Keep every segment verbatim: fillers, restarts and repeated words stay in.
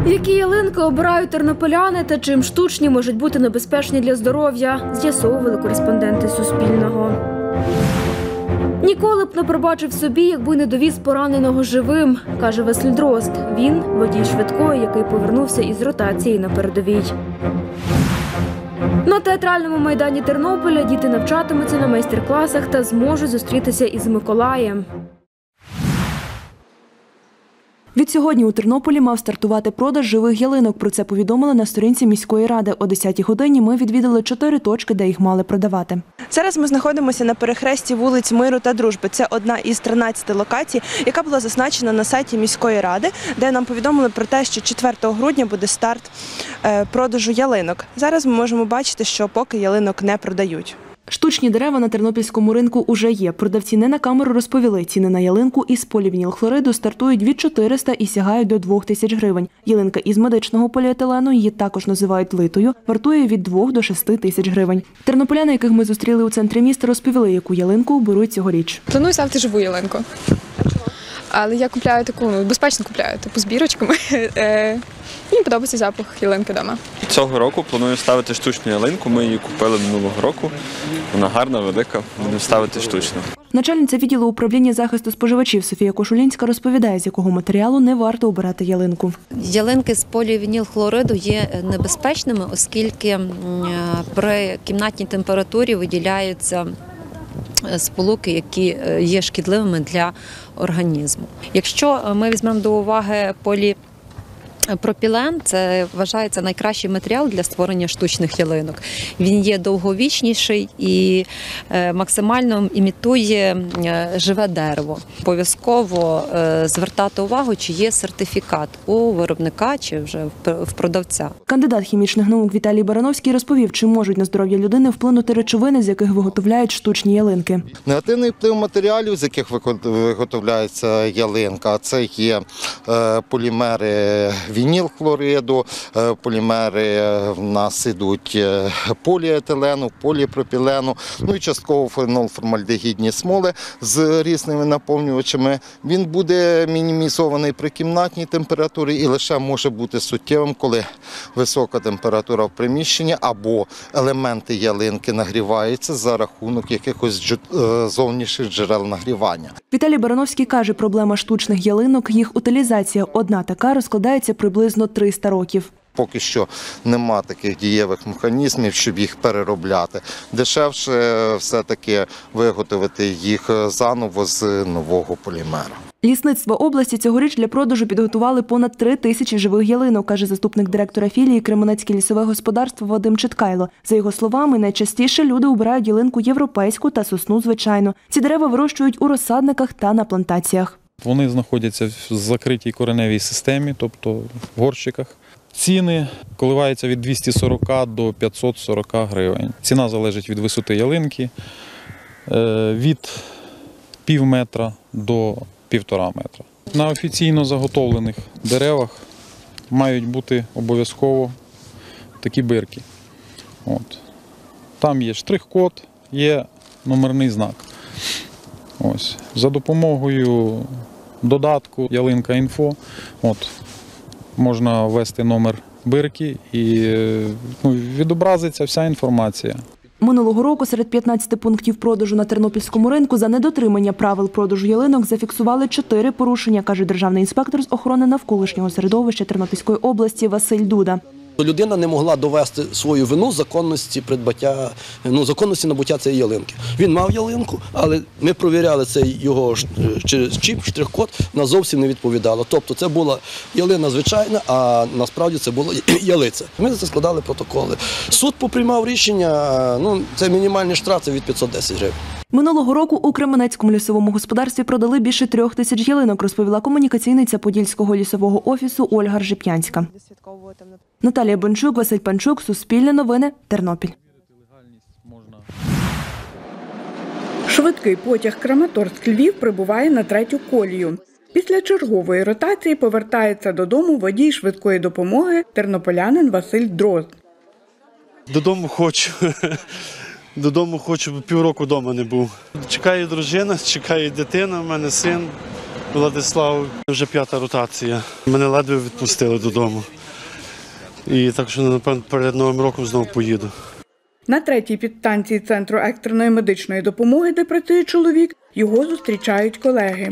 Які ялинки обирають тернополяни та чим штучні можуть бути небезпечні для здоров'я, з'ясовували кореспонденти Суспільного. Ніколи б не пробачив собі, якби не довіз пораненого живим, каже Василь Дрозд. Він – водій швидкої, який повернувся із ротації на передовій. На театральному майдані Тернополя діти навчатимуться на майстер-класах та зможуть зустрітися із Миколаєм. Відсьогодні у Тернополі мав стартувати продаж живих ялинок. Про це повідомили на сторінці міської ради. О десятій годині ми відвідали чотири точки, де їх мали продавати. Зараз ми знаходимося на перехресті вулиць Миру та Дружби. Це одна із тринадцяти локацій, яка була зазначена на сайті міської ради, де нам повідомили про те, що четвертого грудня буде старт продажу ялинок. Зараз ми можемо бачити, що поки ялинок не продають. Штучні дерева на тернопільському ринку уже є. Продавці не на камеру розповіли, ціни на ялинку із полівінілхлориду стартують від чотирьохсот і сягають до двох тисяч гривень. Ялинка із медичного поліетилену, її також називають литою, вартує від двох до шести тисяч гривень. Тернополяни, яких ми зустріли у центрі міста, розповіли, яку ялинку беруть цьогоріч. Планую ставити живу ялинку. Але я купляю таку, ну, безпечно купляю, типу з бірочками. Мені подобається запах ялинки вдома. Цього року планую ставити штучну ялинку. Ми її купили минулого року. Вона гарна, велика. Будемо ставити штучну. Начальниця відділу управління захисту споживачів Софія Кошулінська розповідає, з якого матеріалу не варто обирати ялинку. Ялинки з полівінілхлориду є небезпечними, оскільки при кімнатній температурі виділяються сполуки, які є шкідливими для організму. Якщо ми візьмемо до уваги полі Пропілен – це вважається найкращий матеріал для створення штучних ялинок. Він є довговічніший і максимально імітує живе дерево. Обов'язково звертати увагу, чи є сертифікат у виробника чи вже в продавця. Кандидат хімічних наук Віталій Барановський розповів, чи можуть на здоров'я людини вплинути речовини, з яких виготовляють штучні ялинки. Негативний вплив матеріалів, з яких виготовляється ялинка, це є полімери вінілхлориду, полімери в нас ідуть поліетилену, поліпропілену, ну і частково фенолформальдегідні смоли з різними наповнювачами. Він буде мінімізований при кімнатній температурі і лише може бути суттєвим, коли висока температура в приміщенні або елементи ялинки нагріваються за рахунок якихось зовнішніх джерел нагрівання. Віталій Барановський каже, проблема штучних ялинок – їх утилізація. Одна така розкладається приблизно триста років. Поки що нема таких дієвих механізмів, щоб їх переробляти. Дешевше все-таки виготовити їх заново з нового полімеру. Лісництво області цьогоріч для продажу підготували понад три тисячі живих ялинок, каже заступник директора філії Кременецьке лісове господарство Вадим Читкайло. За його словами, найчастіше люди обирають ялинку європейську та сосну звичайну. Ці дерева вирощують у розсадниках та на плантаціях. Вони знаходяться в закритій кореневій системі, тобто в горщиках. Ціни коливаються від двохсот сорока до п'ятсот сорока гривень. Ціна залежить від висоти ялинки, від пів метра до півтора метра. На офіційно заготовлених деревах мають бути обов'язково такі бирки. От. Там є штрих-код, є номерний знак. Ось. За допомогою додатку «Ялинка.Інфо» от, можна ввести номер бирки і ну, відобразиться вся інформація. Минулого року серед п'ятнадцяти пунктів продажу на тернопільському ринку за недотримання правил продажу ялинок зафіксували чотири порушення, каже державний інспектор з охорони навколишнього середовища Тернопільської області Василь Дуда. Людина не могла довести свою вину законності придбаття, ну, законності набуття цієї ялинки. Він мав ялинку, але ми провіряли цей його через чіп, штрих-код, вона зовсім не відповідала. Тобто це була ялина звичайна, а насправді це була ялиця. Ми за це складали протоколи. Суд поприймав рішення, ну, це мінімальний штраф, це від п'ятсот десять гривень. Минулого року у Кременецькому лісовому господарстві продали більше трьох тисяч ялинок, розповіла комунікаційниця Подільського лісового офісу Ольга Ржеп'янська. Наталія Бончук, Василь Панчук, Суспільне новини, Тернопіль. Швидкий потяг Краматорськ-Львів прибуває на третю колію. Після чергової ротації повертається додому водій швидкої допомоги тернополянин Василь Дрозд. Додому хочу. Додому хочу, бо півроку вдома не був. Чекає дружина, чекає дитина, в мене син. Владислав, вже п'ята ротація. Мене ледве відпустили додому. І так що, напевно, перед Новим роком знову поїду. На третій підстанції Центру екстреної медичної допомоги, де працює чоловік, його зустрічають колеги.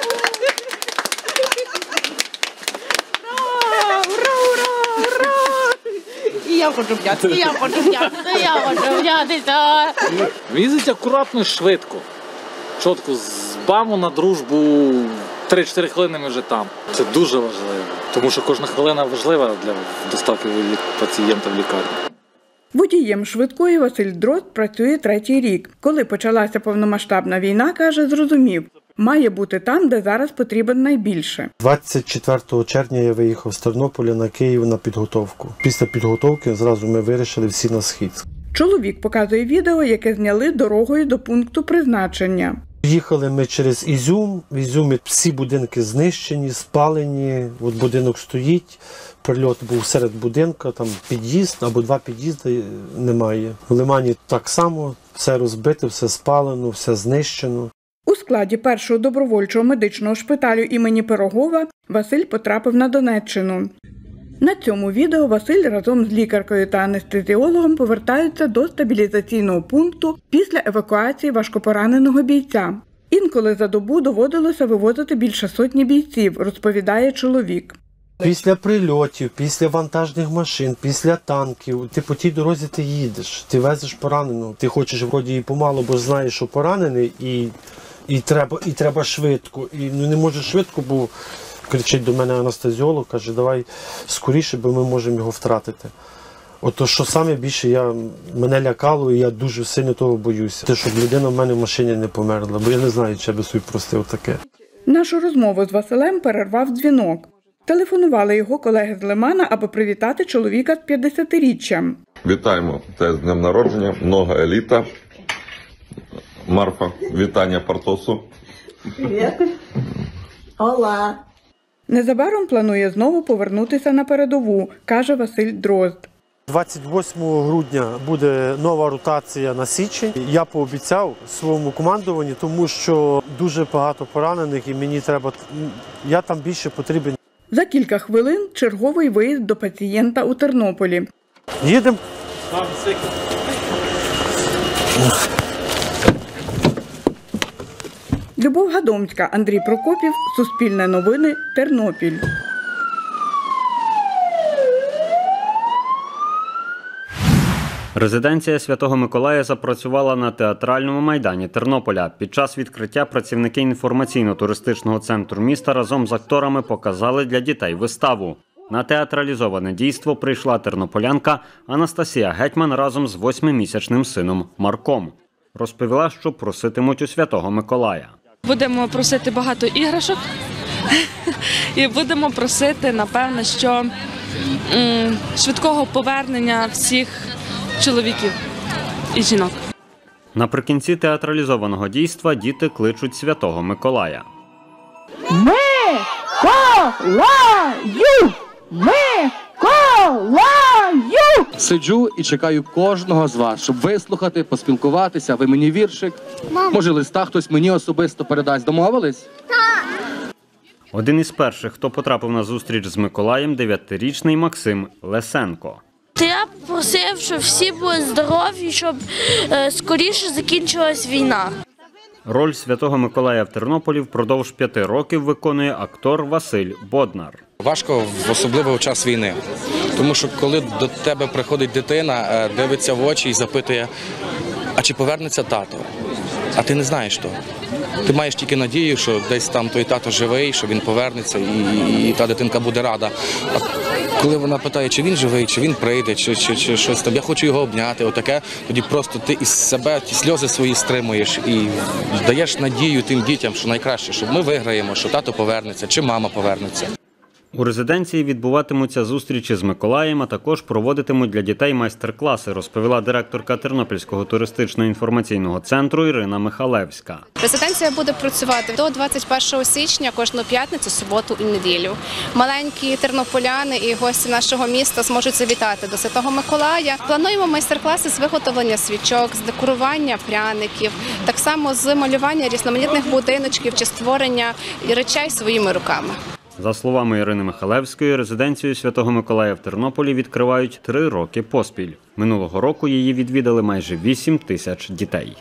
І я хочу п'яти, і я хочу п'яти, і я хочу п'ятися. Візить акуратно і швидко. Чітко з БАМу на дружбу три-чотири хвилини ми вже там. Це дуже важливо, тому що кожна хвилина важлива для доставки пацієнта в лікарню. Водієм швидкої Василь Дрозд працює третій рік. Коли почалася повномасштабна війна, каже, зрозумів, має бути там, де зараз потрібен найбільше. двадцять четвертого червня я виїхав з Тернополя на Київ на підготовку. Після підготовки зразу ми вирішили всі на схід. Чоловік показує відео, яке зняли дорогою до пункту призначення. Їхали ми через Ізюм. В Ізюмі всі будинки знищені, спалені. От будинок стоїть, прильот був серед будинка, там під'їзд або два під'їзди немає. В Лимані так само, все розбите, все спалено, все знищено. У складі першого добровольчого медичного шпиталю імені Пирогова Василь потрапив на Донеччину. На цьому відео Василь разом з лікаркою та анестезіологом повертаються до стабілізаційного пункту після евакуації важкопораненого бійця. Інколи за добу доводилося вивозити більше сотні бійців, розповідає чоловік. Після прильотів, після вантажних машин, після танків, ти по тій дорозі ти їдеш, ти везеш пораненого. Ти хочеш вроді і помалу, бо знаєш, що поранений, і, і, треба, і треба швидко. І ну, не можеш швидко, бо кричить до мене анестезіолог, каже, давай скоріше, бо ми можемо його втратити. Ото що саме більше я, мене лякало, і я дуже сильно того боюся. Те, щоб людина в мене в машині не померла, бо я не знаю, чи я би собі простив таке. Нашу розмову з Василем перервав дзвінок. Телефонували його колеги з Лимана, аби привітати чоловіка з п'ятдесятиріччям. Вітаємо те з днем народження, много еліта. Марфа, вітання Партосу. Привіт. Ола. Незабаром планує знову повернутися на передову, каже Василь Дрозд. двадцять восьмого грудня буде нова ротація на Січень. Я пообіцяв своєму командуванню, тому що дуже багато поранених і мені треба, я там більше потрібен. За кілька хвилин черговий виїзд до пацієнта у Тернополі. Їдемо. Любов Гадомська, Андрій Прокопів, Суспільне новини, Тернопіль. Резиденція Святого Миколая запрацювала на театральному майдані Тернополя. Під час відкриття працівники інформаційно-туристичного центру міста разом з акторами показали для дітей виставу. На театралізоване дійство прийшла тернополянка Анастасія Гетьман разом з восьмимісячним сином Марком. Розповіла, що проситимуть у Святого Миколая. Будемо просити багато іграшок і будемо просити, напевно, що м, швидкого повернення всіх чоловіків і жінок. Наприкінці театралізованого дійства діти кличуть Святого Миколая. Миколаю! Миколаю! Сиджу і чекаю кожного з вас, щоб вислухати, поспілкуватися. Ви мені віршик. Може, листа хтось мені особисто передасть. Домовились? Так. Один із перших, хто потрапив на зустріч з Миколаєм, дев'ятирічний Максим Лесенко. Я просив, щоб всі були здорові, щоб е, скоріше закінчилась війна. Роль Святого Миколая в Тернополі впродовж п'яти років виконує актор Василь Боднар. Важко, особливо в час війни, тому що коли до тебе приходить дитина, дивиться в очі і запитує, а чи повернеться тато? А ти не знаєш того. Ти маєш тільки надію, що десь там той тато живий, що він повернеться і, і, і та дитинка буде рада. А коли вона питає, чи він живий, чи він прийде, чи, чи, чи щось там, я хочу його обняти, отаке, тоді просто ти із себе ті сльози свої стримуєш і даєш надію тим дітям, що найкраще, що ми виграємо, що тато повернеться, чи мама повернеться. У резиденції відбуватимуться зустрічі з Миколаєм, а також проводитимуть для дітей майстер-класи, розповіла директорка Тернопільського туристично-інформаційного центру Ірина Михалевська. Резиденція буде працювати до двадцять першого січня кожну п'ятницю, суботу і неділю. Маленькі тернополяни і гості нашого міста зможуть завітати до Святого Миколая. Плануємо майстер-класи з виготовлення свічок, з декорування пряників, так само з малювання різноманітних будиночків чи створення речей своїми руками. За словами Ірини Михалевської, резиденцію Святого Миколая в Тернополі відкривають три роки поспіль. Минулого року її відвідали майже вісім тисяч дітей.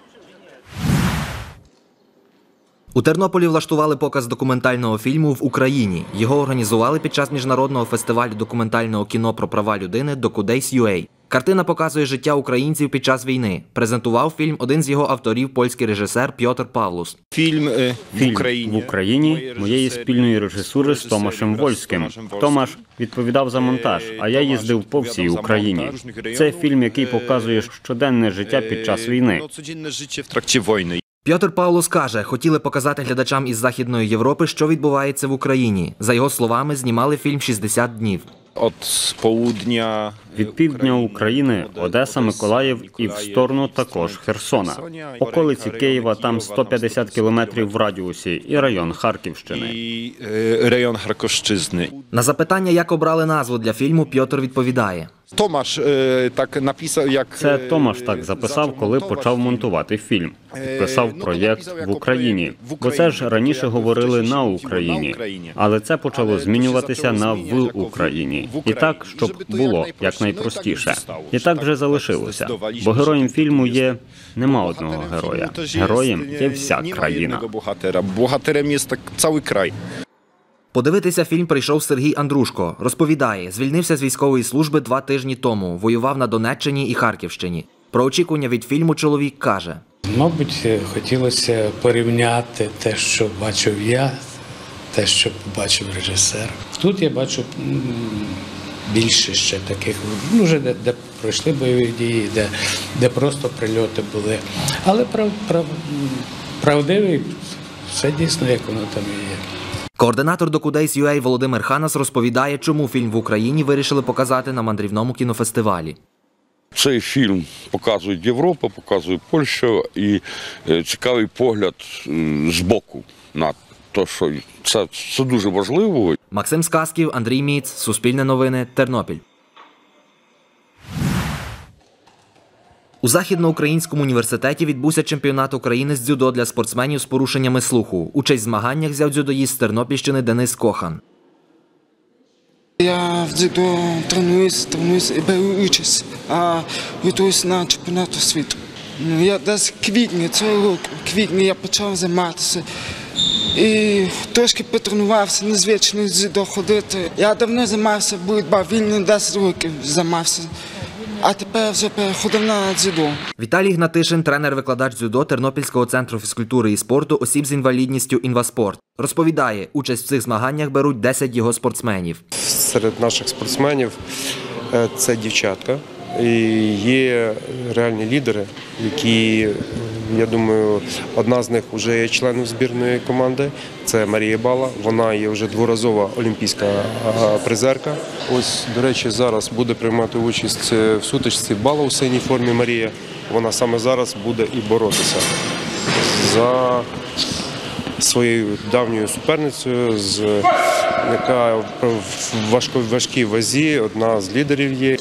У Тернополі влаштували показ документального фільму в Україні. Його організували під час міжнародного фестивалю документального кіно про права людини «Докудейс.ю ей». Картина показує життя українців під час війни. Презентував фільм один з його авторів, польський режисер Пьотр Павлус. Фільм в Україні. в Україні моєї спільної режисури з Томашем Вольським. Томаш відповідав за монтаж, а я їздив по всій Україні. Це фільм, який показує щоденне життя під час війни. Пьотр Павлус каже, хотіли показати глядачам із Західної Європи, що відбувається в Україні. За його словами, знімали фільм шістдесят днів. От полудня від півдня України – Одеса, Миколаїв і в сторону також Херсона. Околиці Києва, там сто п'ятдесят кілометрів в радіусі і район Харківщини. І район Харківщини. На запитання, як обрали назву для фільму, Пьотр відповідає. Томаш так написав, як... Це Томаш так записав, коли почав монтувати фільм. Підписав проєкт в Україні. Бо це ж раніше говорили на Україні. Але це почало змінюватися на в Україні. І так, щоб було якнайпростіше. І так вже залишилося. Бо героєм фільму є нема одного героя. Героєм є вся країна. Богатирем є цілий край. Подивитися фільм прийшов Сергій Андрушко. Розповідає, звільнився з військової служби два тижні тому, воював на Донеччині і Харківщині. Про очікування від фільму чоловік каже. Мабуть, хотілося порівняти те, що бачив я, те, що побачив режисер. Тут я бачу більше ще таких, ну, вже де, де пройшли бойові дії, де, де просто прильоти були. Але прав, прав, правдивий, все дійсно, як воно там і є. Координатор «Докудейс.ю ей» Володимир Ханас розповідає, чому фільм в Україні вирішили показати на мандрівному кінофестивалі. Цей фільм показує Європа, показує Польща і цікавий погляд з боку на те, що це, це дуже важливо. Максим Сказків, Андрій Міц, Суспільне новини, Тернопіль. У Західноукраїнському університеті відбувся чемпіонат України з дзюдо для спортсменів з порушеннями слуху. Участь в змаганнях взяв дзюдоїст з Тернопільщини Денис Кохан. Я в дзюдо тренуюсь, тренуюсь і беру участь, а готуюсь на чемпіонат світу. Я десь в квітні цього року, в квітні я почав займатися. І трошки потренувався, незвично з дзюдо ходити. Я давно займався боротьбою, вільно десять років займався. А тепер вже переходив на дзюдо. Віталій Гнатишин, тренер-викладач дзюдо Тернопільського центру фізкультури і спорту осіб з інвалідністю «Інваспорт». Розповідає, участь в цих змаганнях беруть десять його спортсменів. Серед наших спортсменів це дівчатка. І є реальні лідери, які, я думаю, одна з них вже є членом збірної команди. Це Марія Бала, вона є вже дворазова олімпійська призерка. Ось, до речі, зараз буде приймати участь в сутичці Бала у синій формі Марія. Вона саме зараз буде і боротися за своєю давньою суперницею, яка в важкій вазі, одна з лідерів є.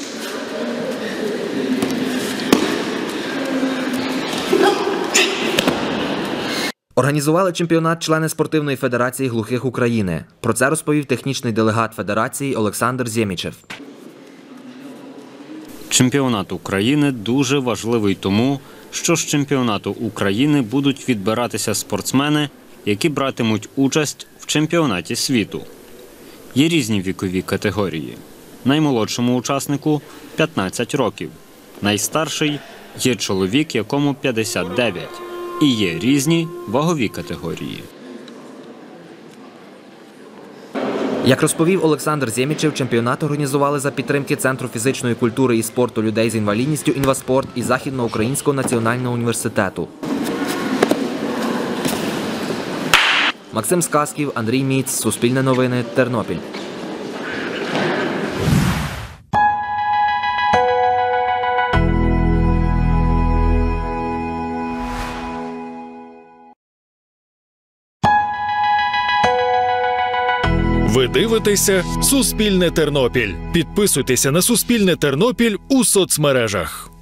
Організували чемпіонат члени Спортивної федерації глухих України. Про це розповів технічний делегат федерації Олександр Зємічев. Чемпіонат України дуже важливий тому, що з чемпіонату України будуть відбиратися спортсмени, які братимуть участь в чемпіонаті світу. Є різні вікові категорії. Наймолодшому учаснику – п'ятнадцять років. Найстарший – є чоловік, якому п'ятдесят дев'ять. І є різні вагові категорії. Як розповів Олександр Зємічев, чемпіонат організували за підтримки Центру фізичної культури і спорту людей з інвалідністю «Інваспорт» і Західноукраїнського національного університету. Максим Сказків, Андрій Міц, Суспільне новини, Тернопіль. Ви дивитеся «Суспільне Тернопіль». Підписуйтеся на «Суспільне Тернопіль» у соцмережах.